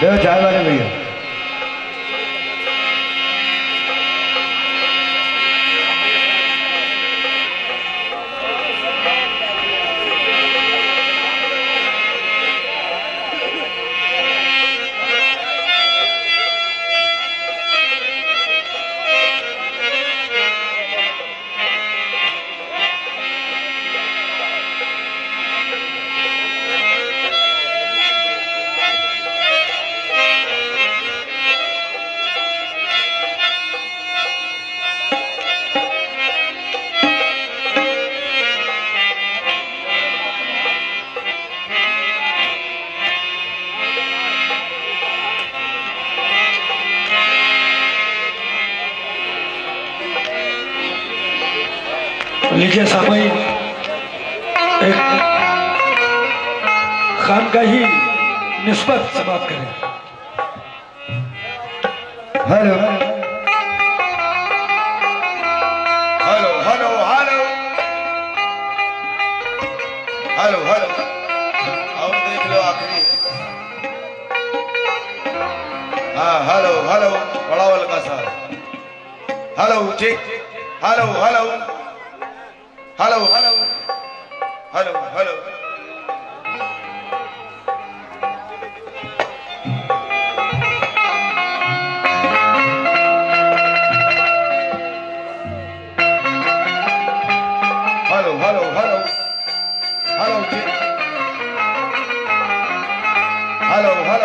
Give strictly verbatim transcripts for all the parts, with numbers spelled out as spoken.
ले चाय वाले भैया। लीजिए सामई एक खानगाही निस्बत से बात करें। Hello hello hello hello hello hello और देख लो आखिरी। हाँ हेलो हेलो बड़ा वाल का साथ। हेलो ठीक। Hello hello hello hello hello hello hello hello hello hello जी हेलो हेलो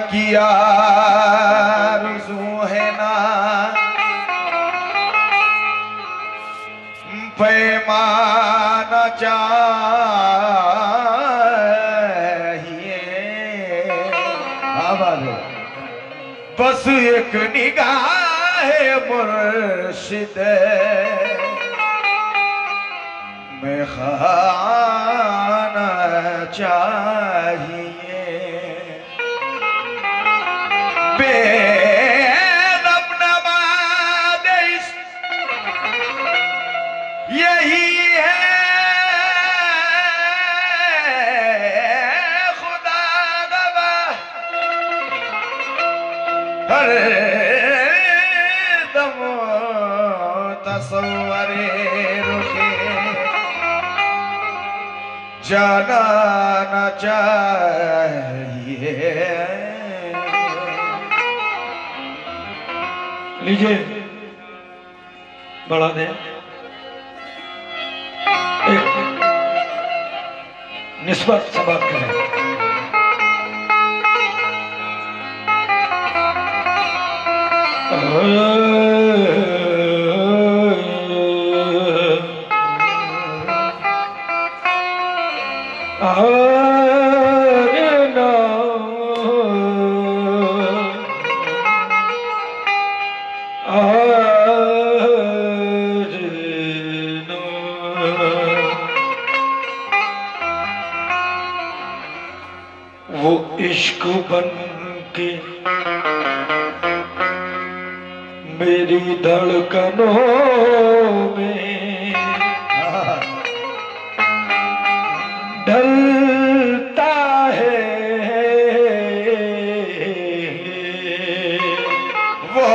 की आरज़ू है ना पैमाना चाहिए, बस एक निगाह मुर्शिद में खाना चाहिए। बेनम नमाज़ यही है खुदा गवाह, हर दम तसव्वुरे रुखे जाना न चाहिए। लीजिए बढ़ा दें, एक निस्बत से बात करें। वो इश्क बन के मेरी धड़कनों में ढलता है, वो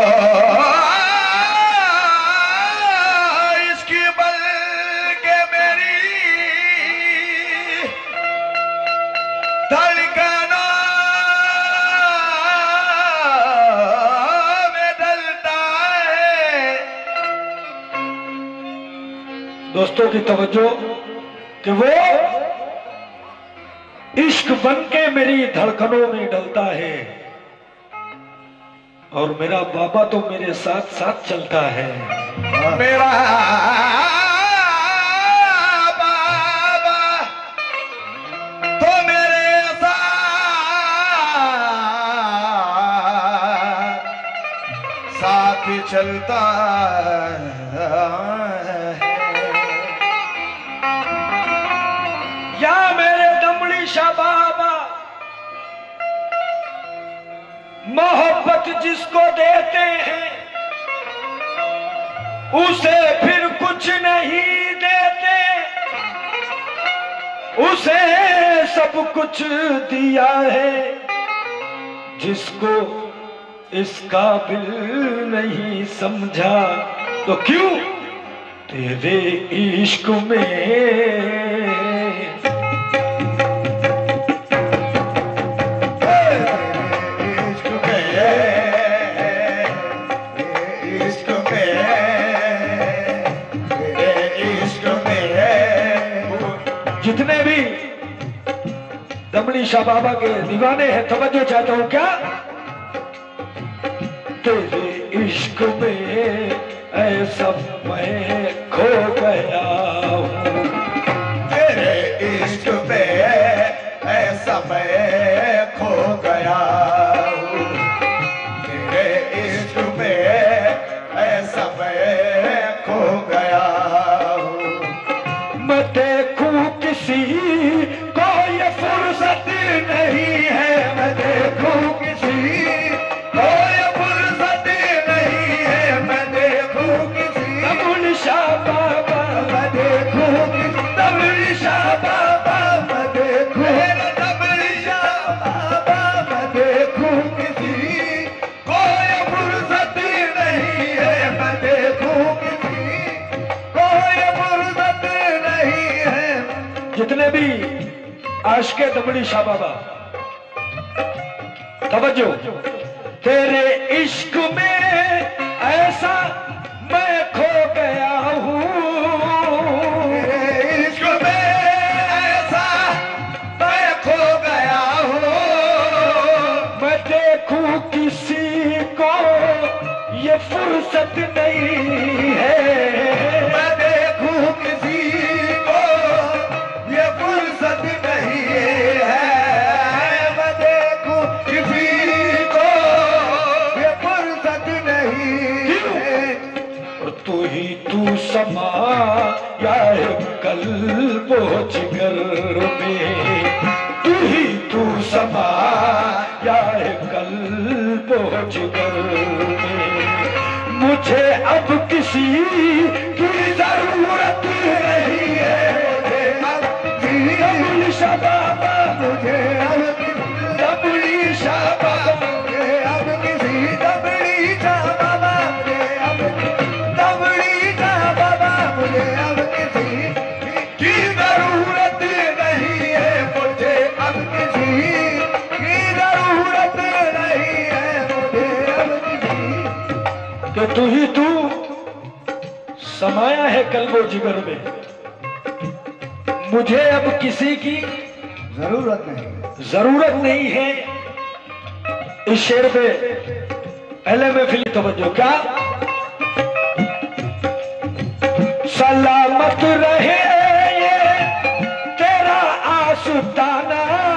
इसकी बल के मेरी धड़कनों में ढलता है। दोस्तों की तवज्जो कि वो इश्क बन के मेरी धड़कनों में डलता है और मेरा बाबा तो मेरे साथ साथ चलता है। मेरा बाबा तो मेरे साथ साथ चलता है। या मेरे दमड़ी शाह बाबा मोहब्बत जिसको देते हैं उसे फिर कुछ नहीं देते, उसे सब कुछ दिया है। जिसको इस काबिल नहीं समझा तो क्यों तेरे इश्क में जितने भी दमड़ी शाह बाबा के दीवाने हैं तवज्जो चाहता हूं क्या, तेरे इश्क में ऐसा मैं खो गया हूं, तेरे इश्क में ऐसा मैं खो गया हूँ, तेरे इश्क में ऐसा मैं खो गया हूँ। मैं देखूं किसी को ये फुर्सत नहीं है, मैं देखूं किसी को ये फुर्सत नहीं है, मैं देखूं किसी दमड़ी शाह बाबा, मैं देखूं किसी दमड़ी शाह बाबा, मैं देखूं मेरा दमड़ी शाह बाबा, मैं देखूं किसी को ये फुर्सत नहीं है, मैं देखूं किसी को ये फुर्सत नहीं है। जितने भी आशिके दमड़ी शाह बाबा तवज्जो, तेरे इश्क में ऐसा मैं खो गया हूँ, तेरे इश्क में ऐसा मैं खो गया हूँ, मैं देखूं किसी को ये फुर्सत नहीं है। मैं देखूं किसी को ये फुर्सत नहीं है। मैं देखूं किसी को ये फुर्सत नहीं है। तू ही तू समा या कल पहुंच कर में, तू ही तू समा या कल पहुंच कर में। मुझे अब किसी की जरूरत नहीं है। मुझे शबाबा, मुझे अब दबली शबाबा, मुझे अब किसी दबड़ी बाबा, मुझे अब दबड़ी बाबा, मुझे अब किसी की जरूरत नहीं है। मुझे अब किसी की जरूरत नहीं है। मुझे अब किसी कि तू ही तू समाया है कल्बो जिगर में। मुझे अब किसी की जरूरत नहीं। जरूरत नहीं है। इस शेर पे पहले में फिर तवज्जो, क्या सलामत रहे ये तेरा आस्ताना,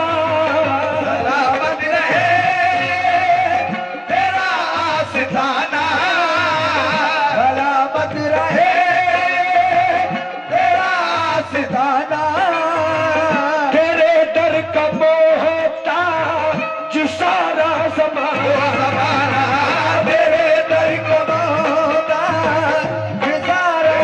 सलामत रहे तेरा आस्ताना, सलामत रहे तेरा आस्ताना। तेरे दर का मोहता जो सारा ज़माना, तेरे दर का मोहता जो सारा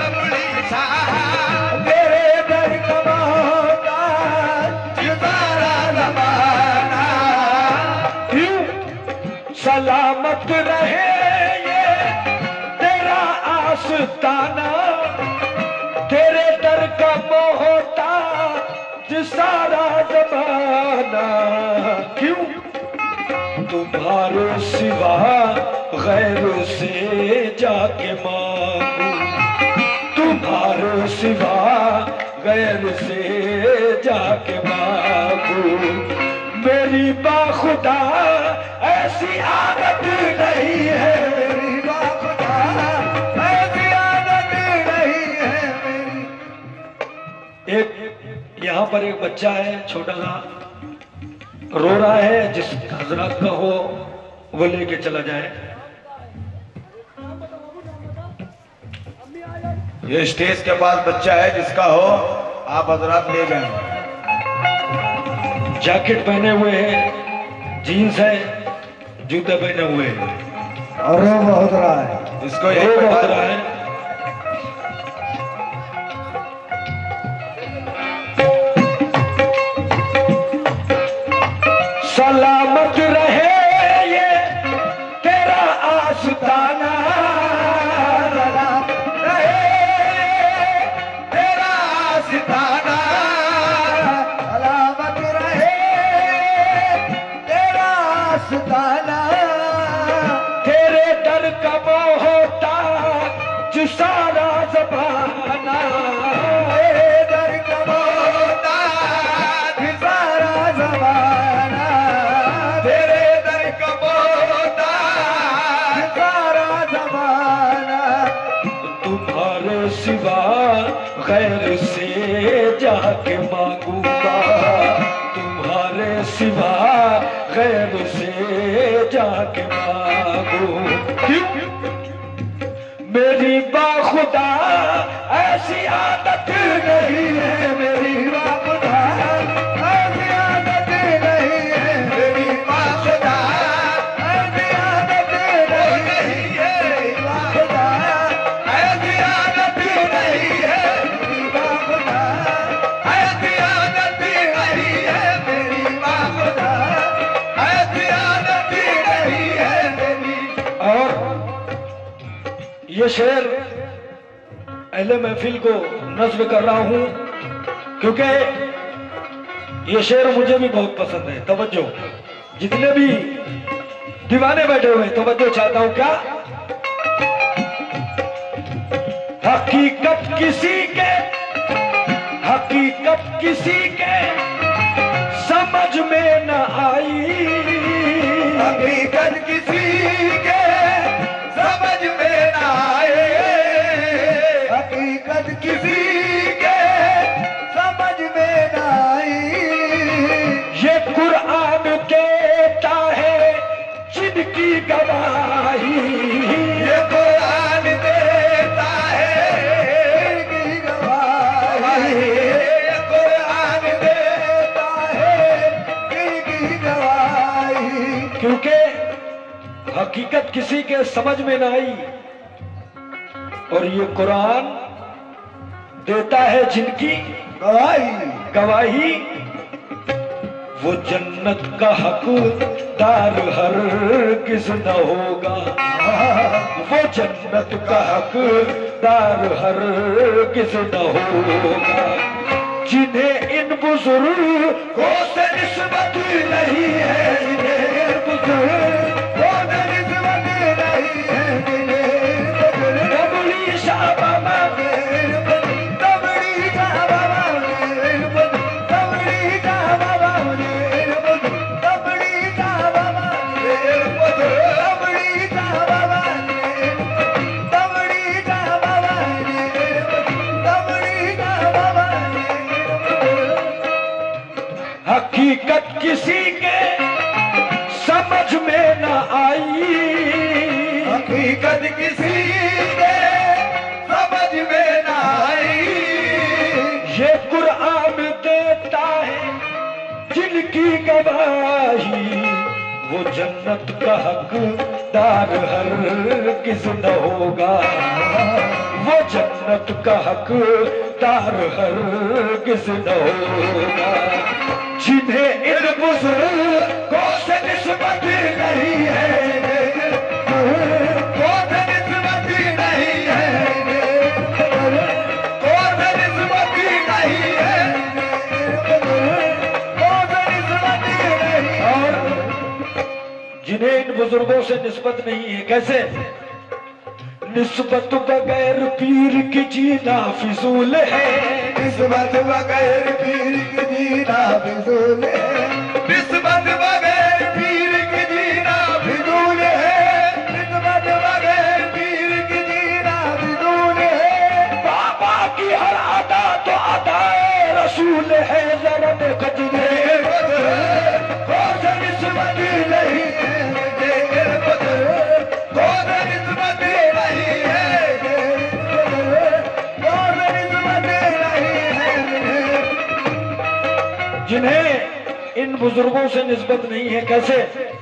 तेरे दर का मोहता जो सारा ज़माना। क्यों सलामत रहे ये तेरा आस्ताना, तेरे दर का मोहता जो सारा ज़माना। क्यों तुम्हारे सिवा गैर से जाके मांगू, तुम्हारे सिवा गैर से जाके मांगू। मेरी बाखुदा ऐसी आदत नहीं है। मेरी बाखुदा ऐसी आदत नहीं है। मेरी एक यहाँ पर एक बच्चा है छोटा सा, रो रहा है, जिस हजरत का हो वो लेके चला जाए। ये स्टेज के पास बच्चा है, जिसका हो आप हजरात ले जाएं। जैकेट पहने हुए है, जीन्स है, जूते पहने हुए हैं और रो बहुत रहा है। इसको रो यही बहुत बैठा रहा है। सलामत रहे ये तेरा आस्ताना, रहे तेरा आस्ताना, सलामत रहे तेरा आस्ताना। तेरे दर का मोहता जो सारा ज़माना, तेरे दर का मोहता जो सारा ज़माना, तेरे दर का मोहता जो सारा ज़माना। तुम्हारे सिवा गैर से जाके मांगूंगा, तुम्हारे सिवा गैर से जाके मांगू। क्यों मेरी बाखुदा ऐसी आदत नहीं है। मेरी बाखुदा ऐसी आदत नहीं है। मेरी बाखुदा ऐसी आदत नहीं है। मेरी बाखुदा ऐसी आदत नहीं है। मेरी बाखुदा ऐसी आदत नहीं है। मेरी बाखुदा ऐसी आदत नहीं है। मेरी और ये शेर अहले महफिल को नज़्म कर रहा हूं, क्योंकि ये शेर मुझे भी बहुत पसंद है। तवज्जो, जितने भी दीवाने बैठे हुए हैं, तवज्जो चाहता हूं। क्या हकीकत किसी के, हकीकत किसी के समझ में न आई, हकीकत किसी के समझ में ना आए, हकीकत किसी के समझ में ना आई। ये कुरान देता है जिनकी गवाही, ये कुरान देता है जिनकी गवाही, ये कुरान देता है जिनकी गवाही। क्योंकि हकीकत किसी के समझ में ना आई और ये कुरान देता है जिनकी गवाही, गवाही। वो जन्नत का हकदार हर किस न होगा, वो जन्नत का हकदार हर किस न होगा। जिन्हें इन बुजुर्गों से निस्बत नहीं है, जिन्हें इन बुजुर्गों से निस्बत नहीं है, जिन्हें डबली शाह बाबा तबड़ी का बाबा ने, तबड़ी का बाबा ने, तबड़ी का बाबा ने, तबड़ी का बाबा ने, तबड़ी का बाबा ने, तबड़ी का बाबा ने। हकीकत किसी के समझ में न आई, हकीकत किसी के समझ में ना आई। ये कुरान देता है जिनकी गवाही। वो जन्नत का हकदार हर किस न होगा, वो जन्नत का हकदार हर किस न होगा। जिन्हें इन बुजुर्गों से निस्बत नहीं है, कौन निस्बत नहीं है, कौन निस्बत नहीं है, कौन निस्बत नहीं है। और जिन्हें इन बुजुर्गों से निस्बत नहीं है, कैसे? निस्बत बगैर पीर की जीना फिजूल है, निस्बत बगैर पीर की जीना फिजूल है, निस्बत बगैर पीर की जीना फिजूल है, निस्बत बगैर पीर की जीना फिजूल है। बाबा की हर अदा तो अदाए रसूल है। जरा देखो जिन्हें कौन निस्बत नहीं है, कौन निस्बत नहीं है, कौन निस्बत नहीं है। जिन्हें इन बुजुर्गों से निस्बत नहीं है, कैसे?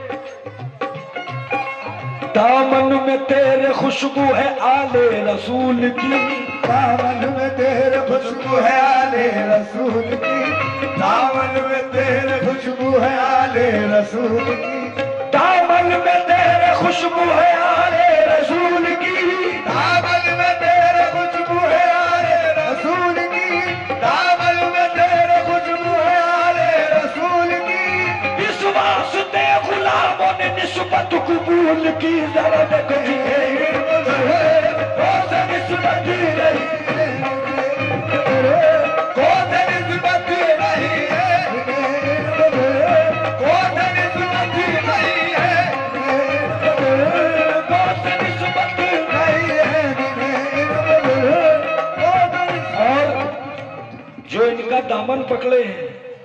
दामन में तेरे खुशबू है आले रसूल की, दामन में तेरे खुशबू है आले रसूल की, दामन में तेरे खुशबू है आले रसूल की, दामन में तेरे खुशबू है आले रसूल की, दामन में तेरे खुशबू है आले रसूल की, दामन में तेरे खुशबू है आले रसूल की। इस वास्ते गुलामों ने निस्बत कबूल की। जरा देखो जिन्हें कौन सा निस्बत नहीं है, कौन सा निस्बत नहीं है, कौन सा निस्बत नहीं है, कौन सी निस्बत नहीं है। और जो इनका दामन पकड़े हैं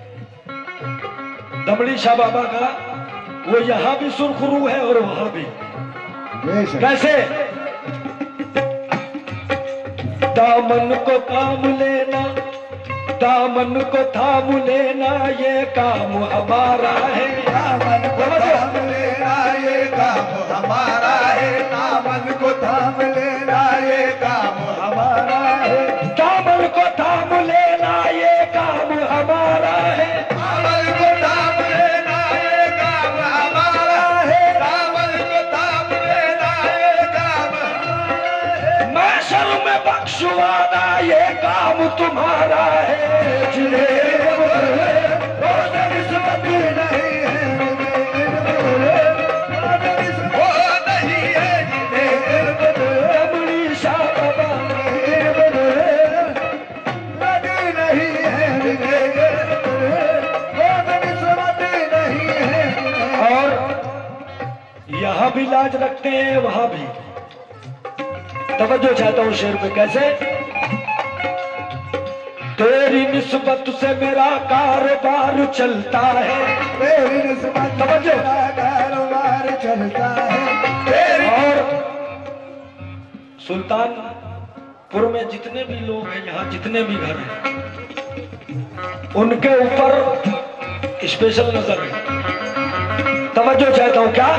दमड़ी शाह बाबा का, वो यहाँ भी सुरखरू है और वहां भी। कैसे? दामन को थाम लेना, दामन को थाम लेना ये काम हमारा है। दामन को थाम लेना ये काम हमारा है, दामन को थाम लेना ये काम हमारा है, दामन को थाम लेना ये काम हमारा है, दामन को थाम लेना ये काम हमारा है, दामन को थाम लेना ये काम हमारा है। महशर में बख्शवाना ये काम तुम्हारा है। जिन्हें निस्बत नहीं है, वो नहीं है जिन्हें दमड़ी शाह बाबा नहीं है, वो निस्बत नहीं है। और यहाँ भी लाज रखते हैं वहां भी। तवज्जो चाहता हूँ शेर पे, कैसे? तेरी निस्बत से मेरा कारोबार चलता है, तेरी निस्बत से मेरा कारोबार चलता है। तेरी और सुल्तानपुर में जितने भी लोग हैं, यहाँ जितने भी घर हैं, उनके ऊपर स्पेशल नजर है। तवज्जो चाहता हूं, क्या?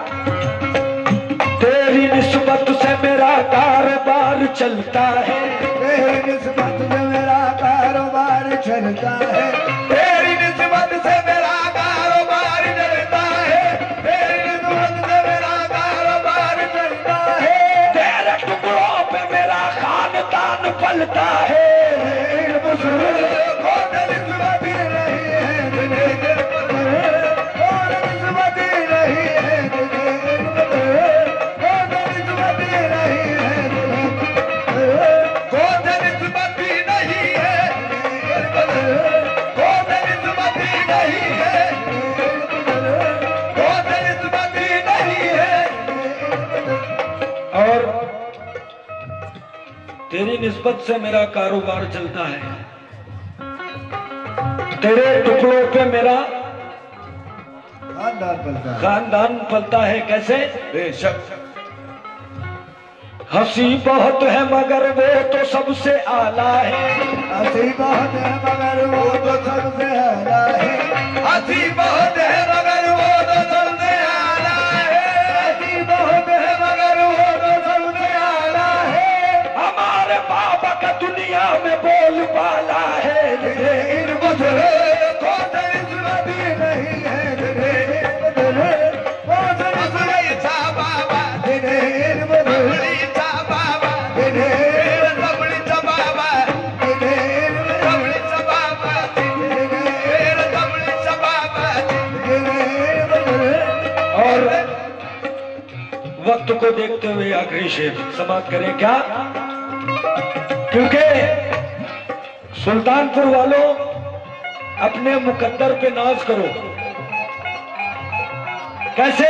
तेरी निस्बत से मेरा कारोबार चलता है, तेरी निस्बत से मेरा कारोबार चलता है। तेरी निस्बत से मेरा कारोबार चलता है। तेरी निस्बत से मेरा कारोबार चलता है। तेरे टुकड़ों पे मेरा खानदान पलता है। तेरी निस्बत से मेरा कारोबार चलता है, तेरे टुकड़ों पे मेरा खानदान पलता है। खानदान पलता है। कैसे? बेशक हंसी बहुत है मगर वो तो सबसे आला है, हंसी बहुत है मगर वो तो सबसे आला है। हंसी बहुत है मगर वो तो सबसे आला है। हंसी बहुत है मगर वो तो सबसे आला है। हमारे बाबा का दुनिया में बोल बाला है। इन बदले को निस्बती नहीं है। बदले को निस्बती था बाबा। इन बदले था बाबा। इन बदले था बाबा। इन बदले था बाबा। इन बदले था बाबा। और वक्त को देखते हुए आखिरी शेर समाप्त करें, क्या? क्योंकि सुल्तानपुर वालों अपने मुकद्दर पे नाज करो। कैसे?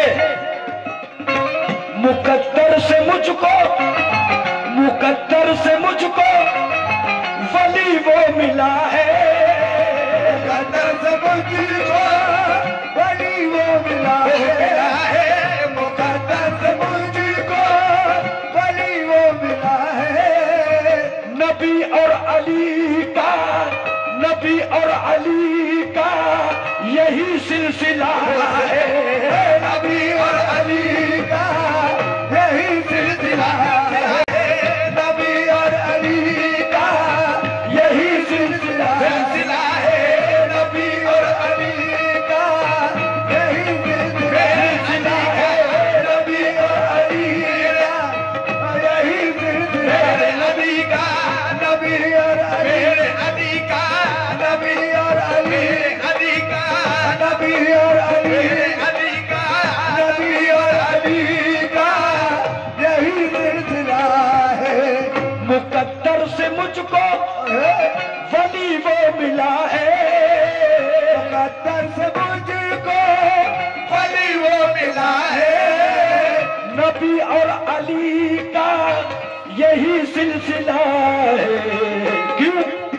मुकद्दर से मुझको, मुकद्दर से मुझको वली वो मिला है। मुकद्दर से मुझको वली वो मिला है। मुकद्दर से मुझको वली वो मिला है। नबी और अली का, नबी और अली का यही सिलसिला है। नबी और अली का यही सिलसिला है। नबी और अली का यही सिलसिला सिलसिला है। नबी और अली का यही सिलसिला है। नबी और अली का यही सिलसिला है। नबी का, नबी और अली का, नबी और अली, अली का, नबी और अली, अली का, नबी और अली का यही सिलसिला है। मुकद्दर से मुझको वली वो मिला है। मुकद्दर से मुझको वली वो मिला है। नबी और अली का यही सिलसिला है। क्यों?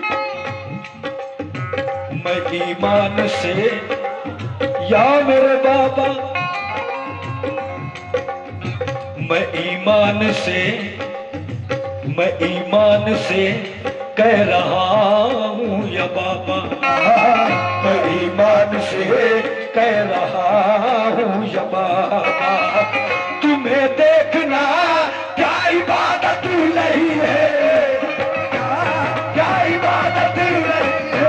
मैं ईमान से, या मेरे बाबा, मैं ईमान से, मैं ईमान से कह रहा हूँ या बाबा, मैं ईमान से कह रहा हूँ या बाबा, तुम्हें देखना क्या इबादत नहीं है, क्या इबादत नहीं है।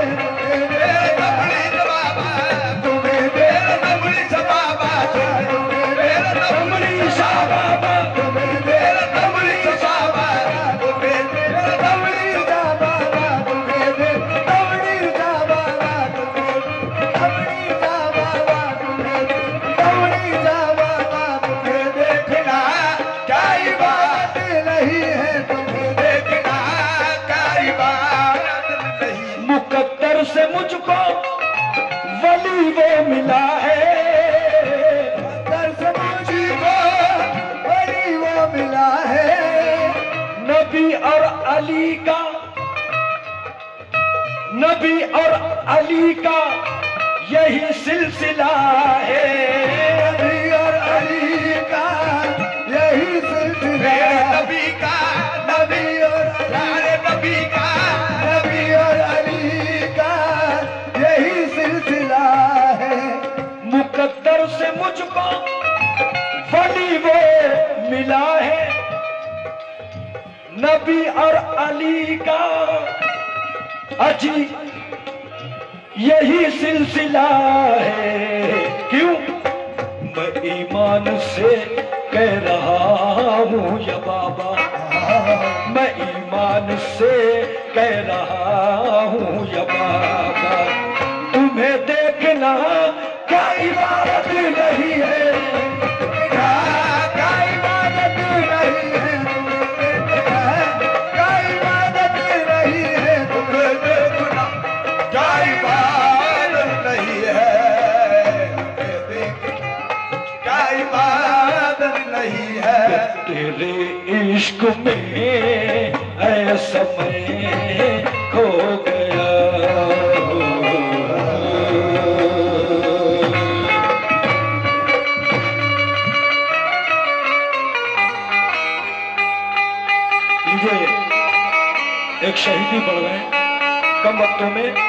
तुम्हें मेरा नबड़ी सा बाबा, तुम्हें मेरा नबड़ी सा बाबा, तुम्हें मेरा नबड़ी सा बाबा, तुम्हें मेरा नबड़ी सा बाबा, तुम्हें मेरा नबड़ी सा बाबा, तुम्हें नबड़ी सा बाबा, तुम्हें नबड़ी सा बाबा, तुम्हें देखना क्या इबादत नहीं है, तुम्हें देखना क्या इबादत नहीं। मुकद्दर से मुझको वली वो मिला है। मुकद्दर से मुझको नबी और अली का, नबी और अली का यही सिलसिला है। नबी और अली का यही सिलसिला है। नबी का, नबी और अली, नबी का, नबी और अली का यही सिलसिला है। मुकद्दर से मुझको वली वो मिला है, नबी और अली का अजी यही सिलसिला है। क्यों? मैं ईमान से कह रहा हूँ या बाबा, मैं ईमान से कह रहा हूँ या बाबा, तुम्हें देखना क्या इबादत नहीं है, क्या क्या इबादत नहीं है, क्या इबादत नहीं है, तुम्हें देखना क्या इबादत नहीं है, क्या इबादत नहीं है। तेरे इश्क में ऐसा मैं खो गया। लीजिए एक शहीदी बढ़ गए कम वक्तों में।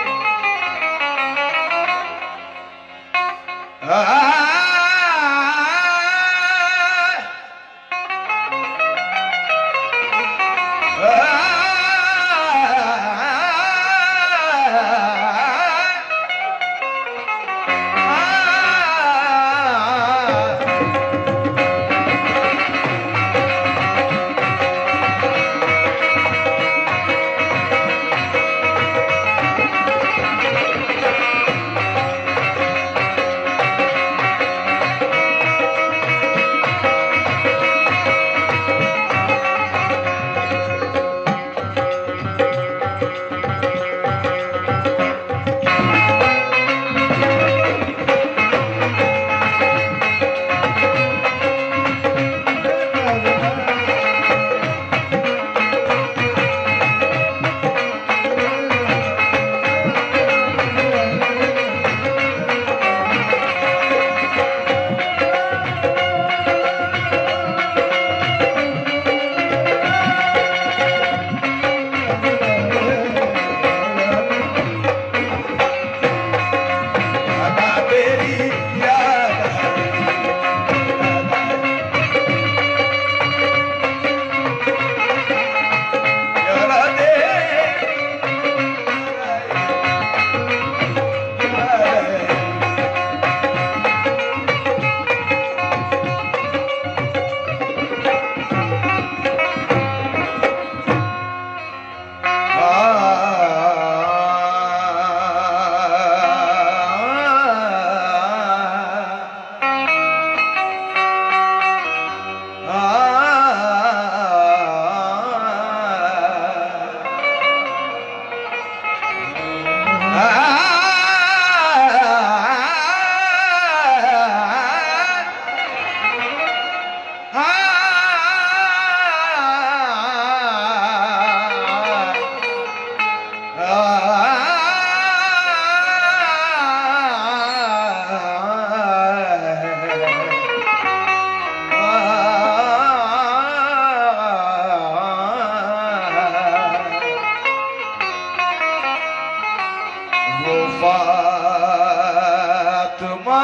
फातिमा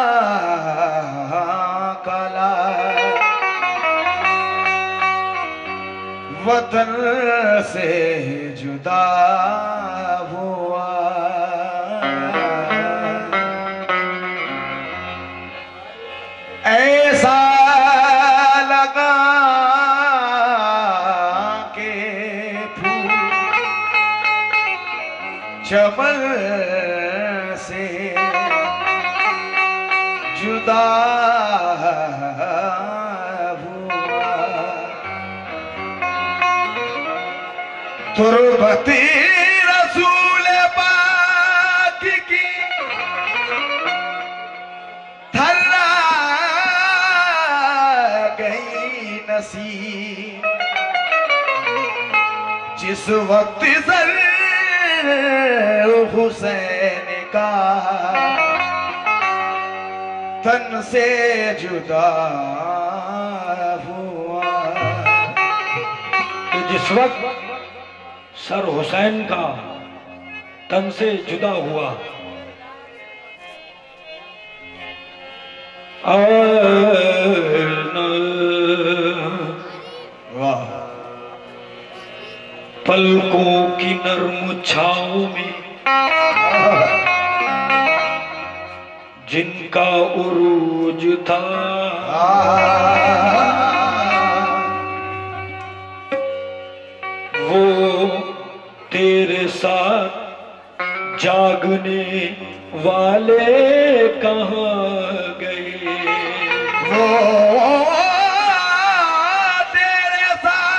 कला वतन से जुदा हुआ, ऐसा लगा के फूल चमन से जुदा हुआ। तुरबती रसूल पाक की थर्रा गई नसीब, जिस वक्त सर हुसैन का तन से जुदा हुआ, कि जिस वक्त सर हुसैन का तन से जुदा हुआ, वाह, पलकों की नर्म छाओं में जिनका उरूज था, वो तेरे साथ जागने वाले कहाँ गए, वो तेरे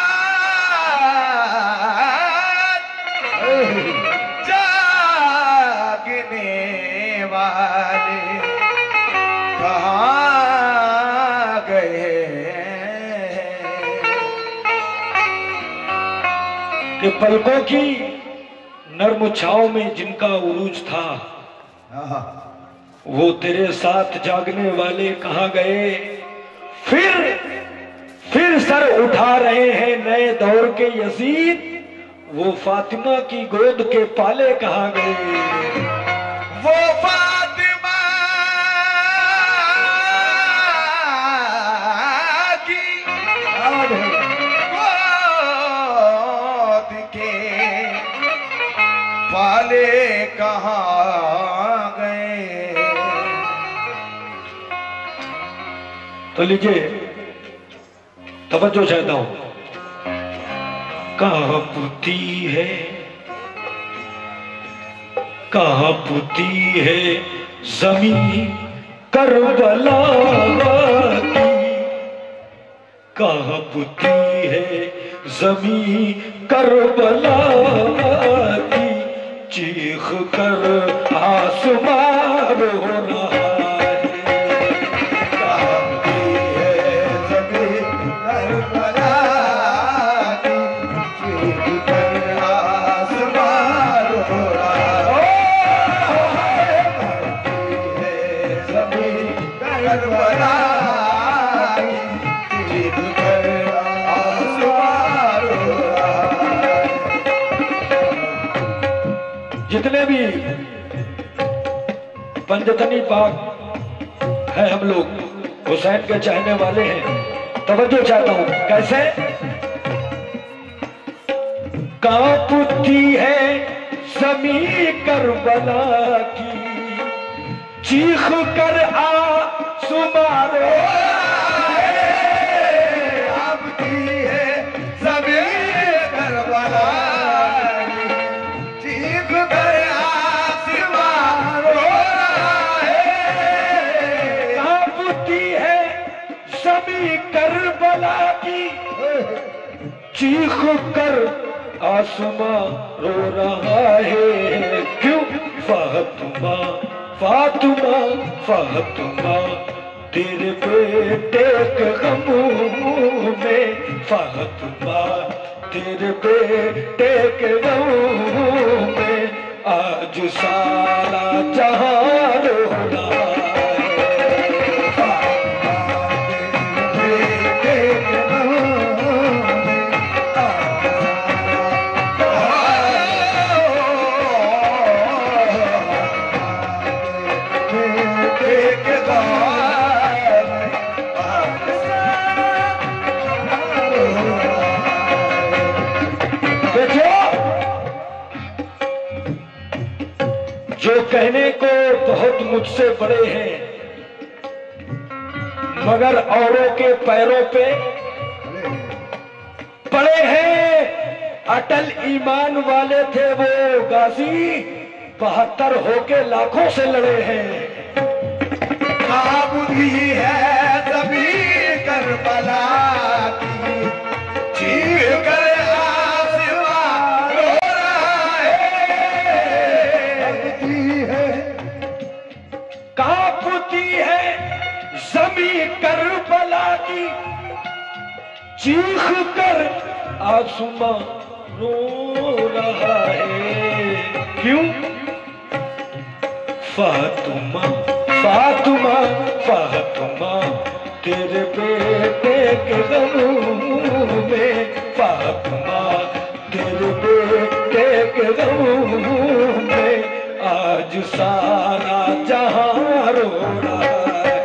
साथ जागने वाले कहाँ गए, कि पलकों की नर्म छाओं में जिनका उरूज था, वो तेरे साथ जागने वाले कहाँ गए। फिर फिर सर उठा रहे हैं नए दौर के यजीद, वो फातिमा की गोद के पाले कहाँ गए, वो फातिमा की गोद के पाले कहाँ गए। तो लीजिए तवज्जो चाहता हूं। कहाँ पुती है, कहाँ पुती है जमीन करबला की, कहाँ पुती है जमीन करबला की, चीख कर आसमां रो रहा है। जितने भी पंजतनी पाक है, हम लोग हुसैन के चाहने वाले हैं, तवज्जो चाहता हूं। कैसे कांपती है ज़मीं करबला की, चीख कर आसमां रो कांपती है ज़मीं करबला की, चीख कर आसमां रो रहा है। कांपती है ज़मीं करबला की, चीख कर आसमां रो रहा है। क्यों फातिमा फातिमा फातिमा तेरे बेटे के गमों में, फातिमा तेरे बेटे के गमों में आज सारा जहां रो रहा है। जो कहने को बहुत मुझसे बड़े हैं, मगर औरों के पैरों पे पड़े हैं। अटल ईमान वाले थे वो गाजी, बहत्तर होके लाखों से लड़े हैं। काबुली है ज़मीं करबला की, चीख कर आसमां रो रहा है। कांपती है ज़मीं करबला की, चीख कर आसमां रो रहा है। क्यों? फातिमा फातिमा फातिमा तेरे बेटे के गम में, फातिमा तेरे बेटे के गम में आज सारा जहां रो रहा है।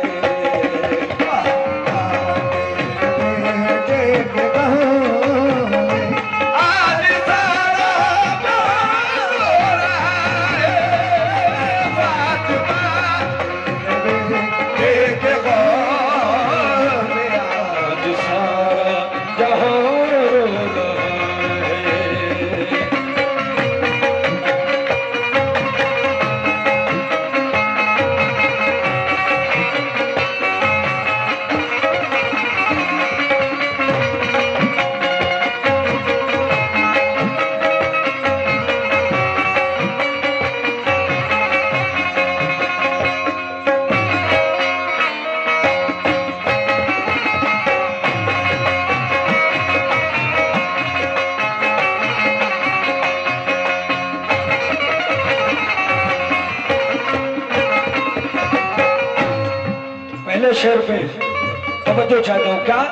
शेर पे तवज्जो चाहता हूं। क्या?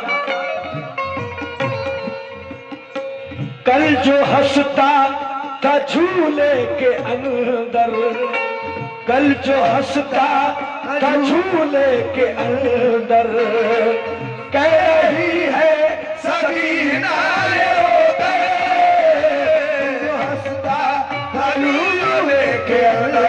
कल जो हंसता था झूले के अंदर, कल जो हंसता था झूले के अंदर, कह रही है सकीना जो हंसता था झूले के अंदर,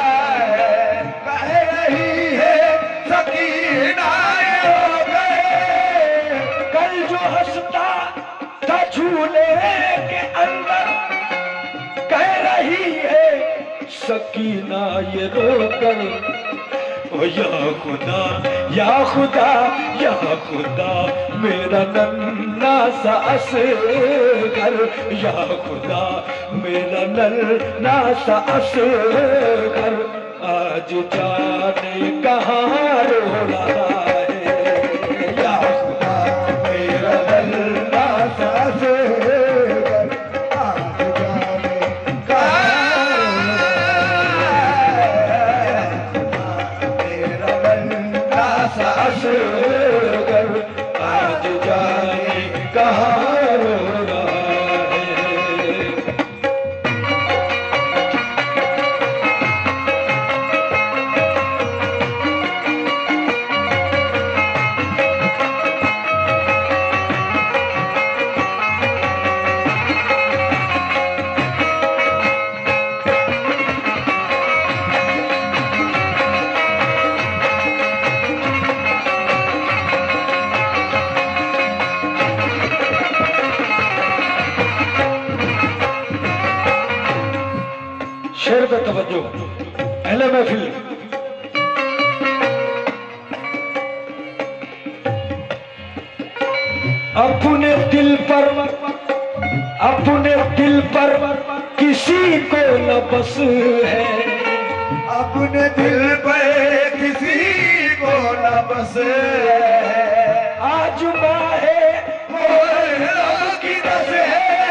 झूले के अंदर कह रही है सकीना ये रोकर, ओ या खुदा या खुदा या खुदा मेरा नन्ना सा असगर, या खुदा मेरा नन्ना सा असगर आज जाने कहाँ रो रहा है। या खुदा मेरा नन्ना सा आज जाने कहाँ रो रहा है। शेर पे तवज्जो। पहले महफिल अपने दिल पर अपने दिल पर किसी को न बस है, अपने दिल पर किसी को न बस है, आज माहे मोहर्रम की दस है,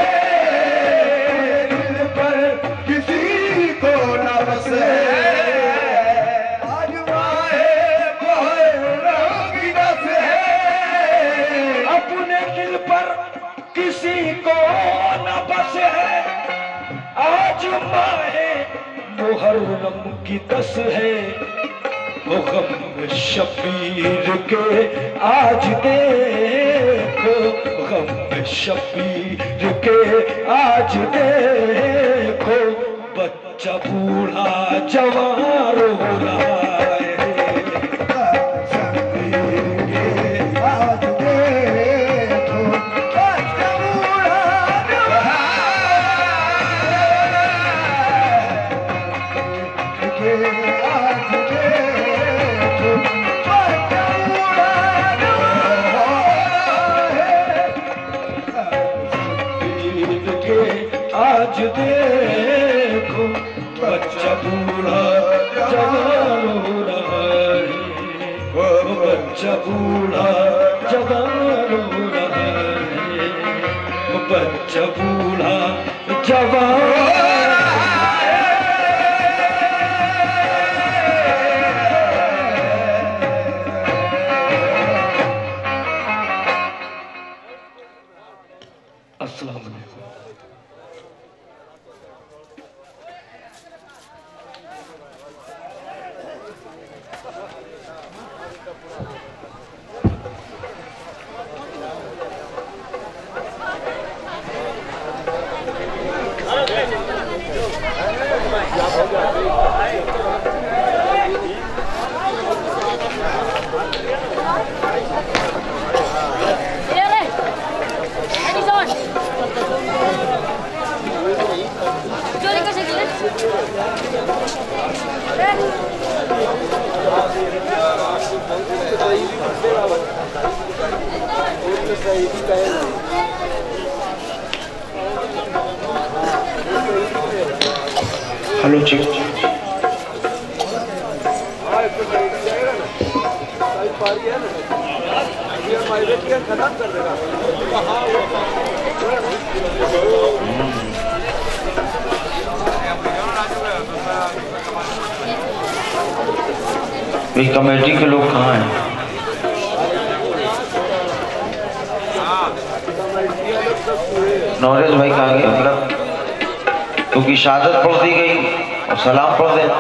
दिल पर किसी को न बस है, आज माहे मोहर्रम की दस है, अपने दिल पर किसी को न बस है, आज माहे मुहर्रम की दस है, वो गम शबीर के आज देखो, गम शबीर के आज देखो, बच्चा बूढ़ा जवान रो रहा है। आज देखो बच्चा बूढ़ा जवान हो रहा है, वो बच्चा बूढ़ा जवान हो रहा है, वो बच्चा बूढ़ा जवान। अस्सलाम वालेकुम। हेलो जी। ये कमेटी के लोग कहाँ हैं? नौरेज भाई कहाँ गए? मतलब क्योंकि शहादत पढ़ दी गई और सलाम पढ़ देना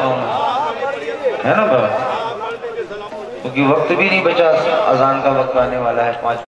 है ना बाबा, क्योंकि वक्त भी नहीं बचा, अजान का वक्त आने वाला है पाँच